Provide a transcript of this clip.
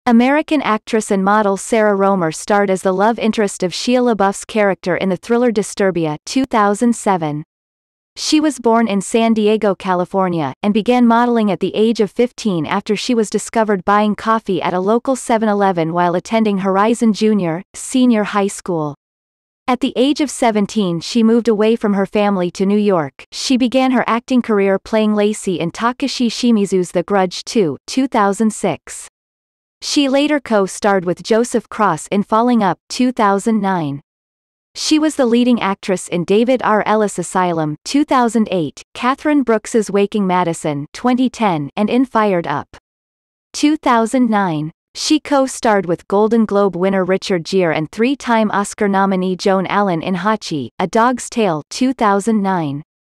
American actress and model Sarah Romer starred as the love interest of Shia LaBeouf's character in the thriller Disturbia 2007. She was born in San Diego, California, and began modeling at the age of 15 after she was discovered buying coffee at a local 7-Eleven while attending Horizon Junior, Senior High School. At the age of 17 she moved away from her family to New York. She began her acting career playing Lacey in Takashi Shimizu's The Grudge 2, 2006. She later co-starred with Joseph Cross in Falling Up, 2009. She was the leading actress in David R. Ellis Asylum, 2008, Catherine Brooks's Waking Madison, 2010, and in Fired Up, 2009. She co-starred with Golden Globe winner Richard Gere and three-time Oscar nominee Joan Allen in Hachi, A Dog's Tale, 2009.